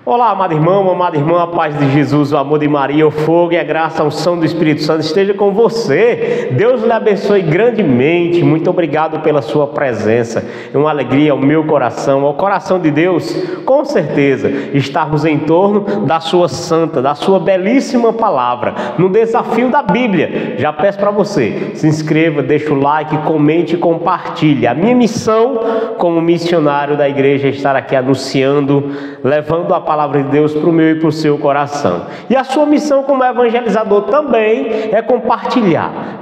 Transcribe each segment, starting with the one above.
Olá, amado irmão, amada irmã, a paz de Jesus, o amor de Maria, o fogo e a graça, a unção do Espírito Santo esteja com você. Deus lhe abençoe grandemente. Muito obrigado pela sua presença. É uma alegria ao meu coração, ao coração de Deus, com certeza, estarmos em torno da sua santa, da sua belíssima palavra, no desafio da Bíblia. Já peço para você, se inscreva, deixa o like, comente e compartilhe. A minha missão como missionário da igreja é estar aqui anunciando, levando a palavra de Deus para o meu e para o seu coração. E a sua missão como evangelizador também é compartilhar.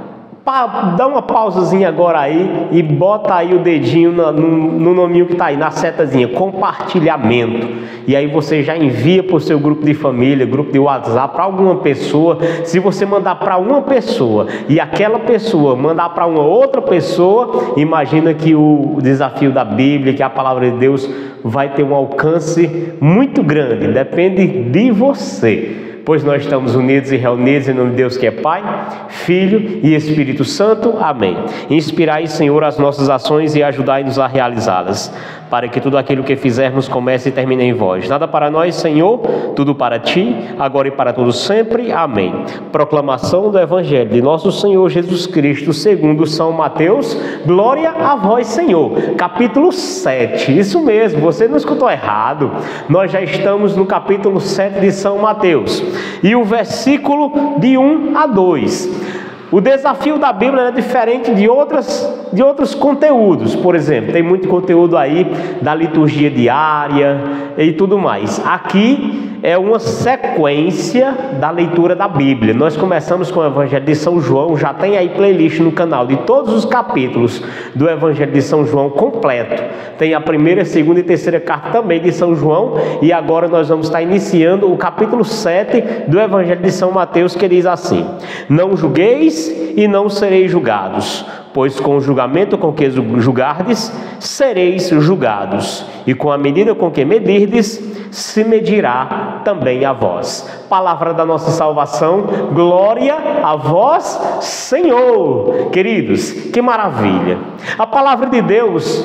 Dá uma pausazinha agora aí e bota aí o dedinho no nominho que está aí, na setazinha, compartilhamento. E aí você já envia para o seu grupo de família, grupo de WhatsApp, para alguma pessoa. Se você mandar para uma pessoa e aquela pessoa mandar para uma outra pessoa, imagina que o desafio da Bíblia, que a palavra de Deus vai ter um alcance muito grande. Depende de você. Pois nós estamos unidos e reunidos em nome de Deus que é Pai, Filho e Espírito Santo. Amém. Inspirai, Senhor, as nossas ações e ajudai-nos a realizá-las, para que tudo aquilo que fizermos comece e termine em vós. Nada para nós, Senhor, tudo para Ti, agora e para todos sempre. Amém. Proclamação do Evangelho de nosso Senhor Jesus Cristo, segundo São Mateus. Glória a vós, Senhor. Capítulo 7. Isso mesmo, você não escutou errado. Nós já estamos no capítulo 7 de São Mateus. E o versículo de 1 a 2. O desafio da Bíblia é diferente de outros conteúdos. Por exemplo, tem muito conteúdo aí da liturgia diária e tudo mais. Aqui é uma sequência da leitura da Bíblia. Nós começamos com o Evangelho de São João. Já tem aí playlist no canal de todos os capítulos do Evangelho de São João completo. Tem a primeira, segunda e terceira carta também de São João. E agora nós vamos estar iniciando o capítulo 7 do Evangelho de São Mateus, que diz assim: não julgueis e não sereis julgados, pois com o julgamento com que julgardes, sereis julgados, e com a medida com que medirdes, se medirá também a vós. Palavra da nossa salvação, glória a vós, Senhor. Queridos, que maravilha! A palavra de Deus,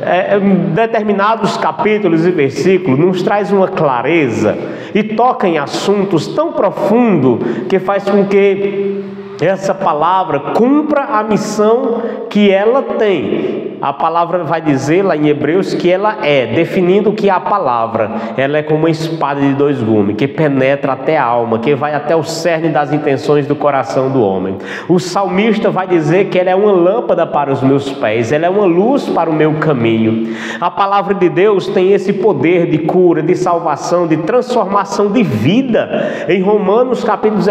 em determinados capítulos e versículos, nos traz uma clareza e toca em assuntos tão profundos que faz com que essa palavra cumpra a missão que ela tem. A palavra vai dizer lá em Hebreus que ela definindo que a palavra, ela é como uma espada de dois gumes, que penetra até a alma, que vai até o cerne das intenções do coração do homem. O salmista vai dizer que ela é uma lâmpada para os meus pés, ela é uma luz para o meu caminho. A palavra de Deus tem esse poder de cura, de salvação, de transformação de vida. Em Romanos capítulo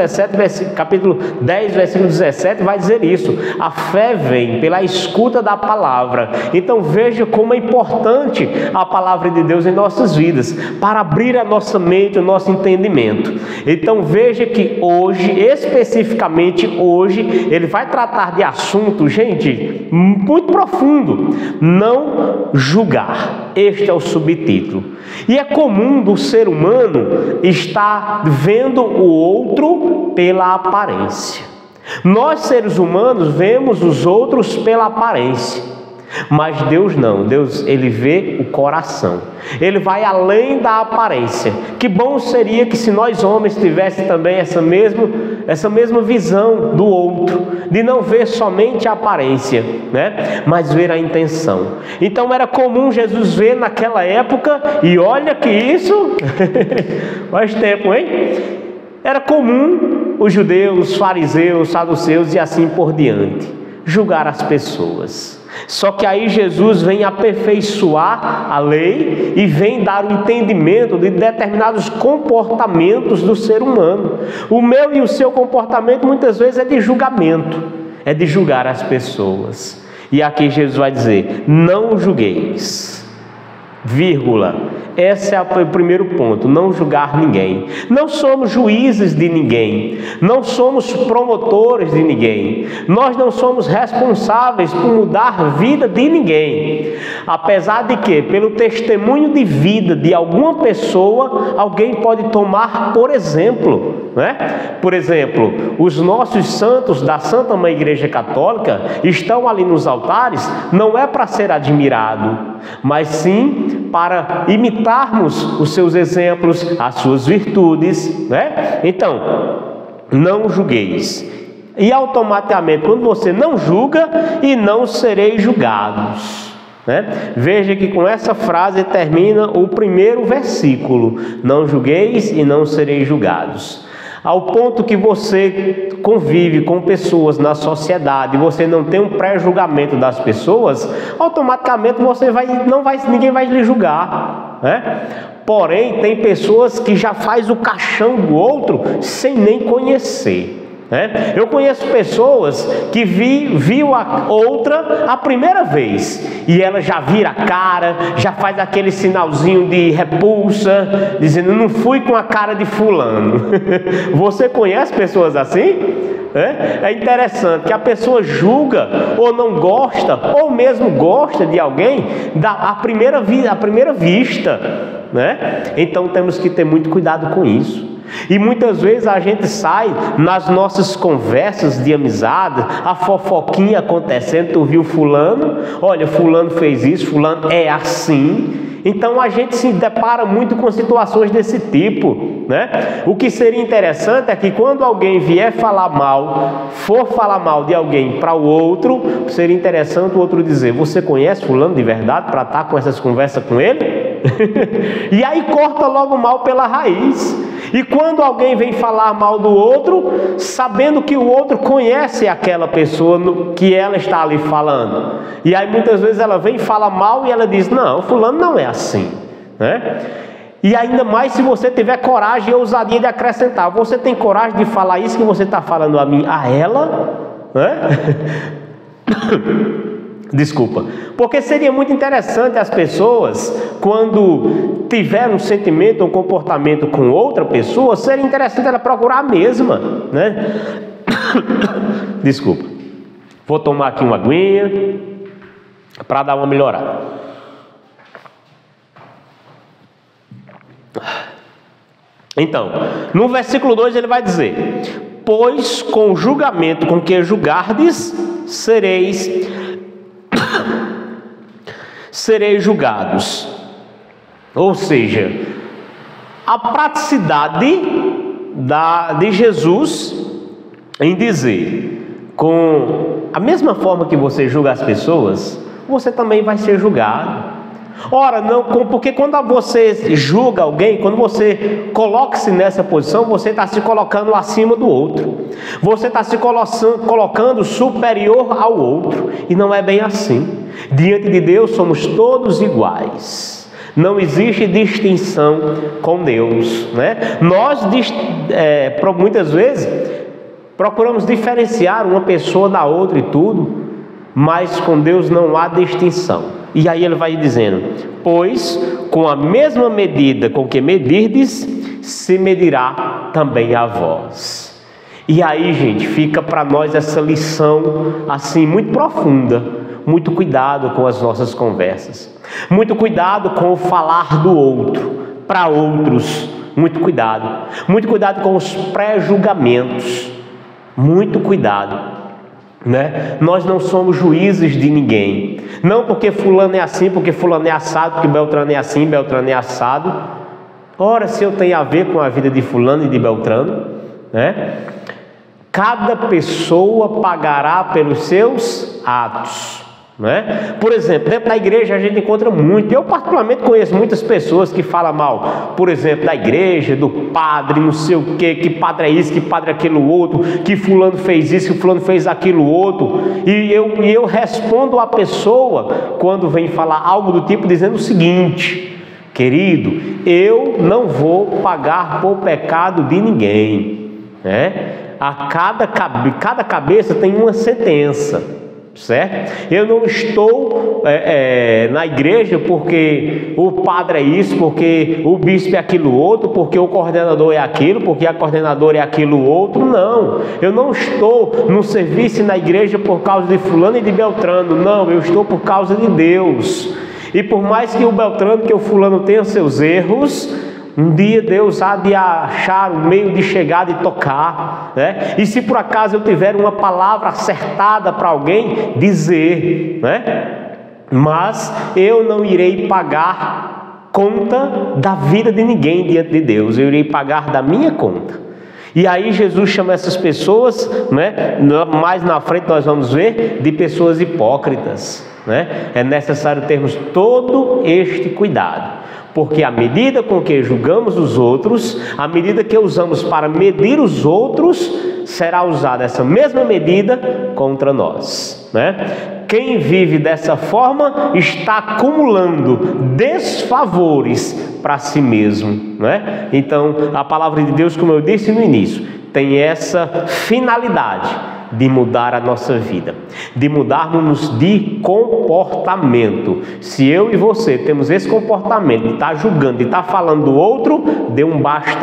10, versículo 17, vai dizer isso: a fé vem pela escuta da palavra. Então veja como é importante a palavra de Deus em nossas vidas, para abrir a nossa mente, o nosso entendimento. Então veja que hoje, especificamente hoje, ele vai tratar de assunto, gente, muito profundo: não julgar. Este é o subtítulo. E é comum do ser humano estar vendo o outro pela aparência. Nós, seres humanos, vemos os outros pela aparência. Mas Deus não. Deus, ele vê o coração. Ele vai além da aparência. Que bom seria que se nós homens tivéssemos também essa mesma visão do outro, de não ver somente a aparência, né? Mas ver a intenção. Então era comum Jesus ver naquela época, e olha que isso faz tempo, hein? Era comum os judeus, os fariseus, os saduceus e assim por diante julgar as pessoas. Só que aí Jesus vem aperfeiçoar a lei e vem dar o entendimento de determinados comportamentos do ser humano. O meu e o seu comportamento muitas vezes é de julgamento, é de julgar as pessoas. E aqui Jesus vai dizer: não julgueis, vírgula. Esse é o primeiro ponto: não julgar ninguém. Não somos juízes de ninguém, não somos promotores de ninguém, nós não somos responsáveis por mudar a vida de ninguém. Apesar de que, pelo testemunho de vida de alguma pessoa, alguém pode tomar por exemplo, né? Por exemplo, os nossos santos da Santa Mãe Igreja Católica estão ali nos altares, não é para ser admirado, mas sim para imitar imitarmos os seus exemplos, as suas virtudes, né? Então, não julgueis. E automaticamente, quando você não julga, e não sereis julgados, né? Veja que com essa frase termina o primeiro versículo: não julgueis e não sereis julgados. Ao ponto que você convive com pessoas na sociedade, você não tem um pré-julgamento das pessoas, automaticamente ninguém vai lhe julgar, né? Porém, tem pessoas que já faz o caixão do outro sem nem conhecer, né? Eu conheço pessoas que viu a outra a primeira vez e ela já vira a cara, já faz aquele sinalzinho de repulsa, dizendo: não fui com a cara de fulano. Você conhece pessoas assim? É interessante que a pessoa julga ou não gosta, ou mesmo gosta de alguém à primeira vista, né? Então temos que ter muito cuidado com isso. E muitas vezes a gente sai nas nossas conversas de amizade, a fofoquinha acontecendo: tu viu fulano? Olha, fulano fez isso, fulano é assim. Então a gente se depara muito com situações desse tipo, né? O que seria interessante é que quando alguém vier for falar mal de alguém para o outro, seria interessante o outro dizer: você conhece fulano de verdade, para estar com essas conversas com ele? E aí corta logo mal pela raiz. E quando alguém vem falar mal do outro, sabendo que o outro conhece aquela pessoa que ela está ali falando, e aí muitas vezes ela vem e fala mal e ela diz: não, fulano não é assim, né? E ainda mais se você tiver coragem e ousadia de acrescentar: você tem coragem de falar isso que você está falando a ela, né? Desculpa, porque seria muito interessante as pessoas, quando tiver um sentimento ou comportamento com outra pessoa, seria interessante ela procurar a mesma, né? Desculpa, vou tomar aqui uma aguinha para dar uma melhorada. Então, no versículo 2 ele vai dizer: pois com o julgamento com que julgardes, sereis julgados. Ou seja, a praticidade de Jesus em dizer: com a mesma forma que você julga as pessoas, você também vai ser julgado. Ora, não, porque quando você julga alguém, quando você coloca-se nessa posição, você está se colocando acima do outro, você está se colocando superior ao outro, e não é bem assim. Diante de Deus somos todos iguais, não existe distinção com Deus, né? Nós muitas vezes procuramos diferenciar uma pessoa da outra e tudo, mas com Deus não há distinção. E aí ele vai dizendo: pois com a mesma medida com que medirdes, se medirá também a vós. E aí, gente, fica para nós essa lição assim muito profunda. Muito cuidado com as nossas conversas, muito cuidado com o falar do outro para outros, muito cuidado com os pré-julgamentos, muito cuidado, né? Nós não somos juízes de ninguém, não porque fulano é assim, porque fulano é assado, porque Beltrano é assim, Beltrano é assado. Ora, se eu tenho a ver com a vida de fulano e de Beltrano, né? Cada pessoa pagará pelos seus atos, né? Por exemplo, dentro da igreja a gente encontra muito. Eu particularmente conheço muitas pessoas que falam mal, por exemplo, da igreja, do padre, não sei o que padre é isso, que padre é aquilo outro, que fulano fez isso, que fulano fez aquilo outro. E eu respondo à pessoa quando vem falar algo do tipo, dizendo o seguinte: querido, eu não vou pagar por pecado de ninguém, né? Cada cabeça tem uma sentença, certo? Eu não estou na igreja porque o padre é isso, porque o bispo é aquilo outro, porque o coordenador é aquilo, porque a coordenadora é aquilo outro. Não, eu não estou no serviço na igreja por causa de fulano e de Beltrano. Não, eu estou por causa de Deus. E por mais que o Beltrano, que o fulano tenha seus erros, um dia Deus há de achar um meio de chegar, de tocar, né? E se por acaso eu tiver uma palavra acertada para alguém, dizer, né? Mas eu não irei pagar conta da vida de ninguém diante de Deus, eu irei pagar da minha conta. E aí Jesus chama essas pessoas, né? Mais na frente nós vamos ver, de pessoas hipócritas, né? É necessário termos todo este cuidado, porque a medida com que julgamos os outros, a medida que usamos para medir os outros, será usada essa mesma medida contra nós, né? Quem vive dessa forma está acumulando desfavores para si mesmo, né? Então, a palavra de Deus, como eu disse no início, tem essa finalidade de mudar a nossa vida, de mudarmos de comportamento. Se eu e você temos esse comportamento de estar julgando, de estar falando do outro, dê um basta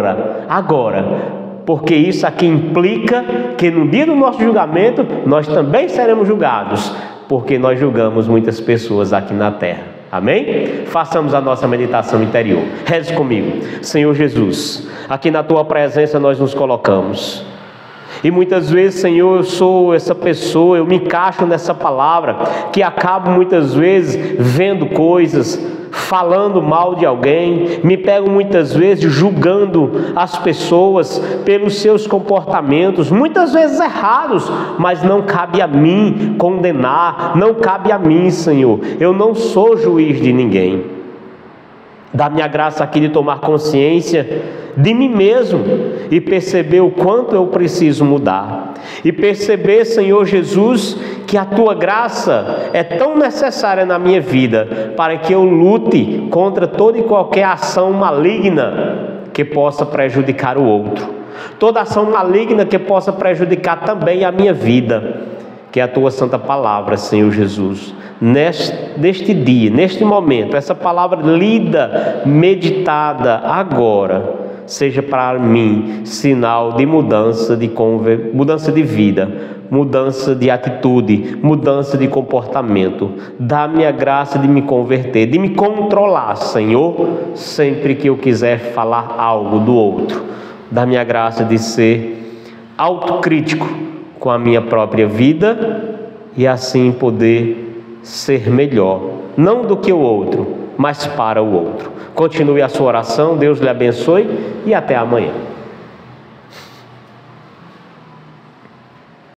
agora. Porque isso aqui implica que no dia do nosso julgamento, nós também seremos julgados, porque nós julgamos muitas pessoas aqui na terra. Amém? Façamos a nossa meditação interior. Reze comigo. Senhor Jesus, aqui na Tua presença nós nos colocamos. E muitas vezes, Senhor, eu sou essa pessoa, eu me encaixo nessa palavra, que acabo muitas vezes vendo coisas, falando mal de alguém, me pego muitas vezes julgando as pessoas pelos seus comportamentos, muitas vezes errados, mas não cabe a mim condenar, não cabe a mim, Senhor, eu não sou juiz de ninguém. Dá-me a graça aqui de tomar consciência de mim mesmo e perceber o quanto eu preciso mudar. E perceber, Senhor Jesus, que a Tua graça é tão necessária na minha vida para que eu lute contra toda e qualquer ação maligna que possa prejudicar o outro. Toda ação maligna que possa prejudicar também a minha vida. Que a Tua santa palavra, Senhor Jesus, neste dia, neste momento, essa palavra lida, meditada agora, seja para mim sinal de mudança de vida, mudança de atitude, mudança de comportamento. Dá-me a graça de me converter, de me controlar, Senhor, sempre que eu quiser falar algo do outro. Dá-me a graça de ser autocrítico com a minha própria vida e assim poder ser melhor, não do que o outro, mas para o outro. Continue a sua oração, Deus lhe abençoe e até amanhã.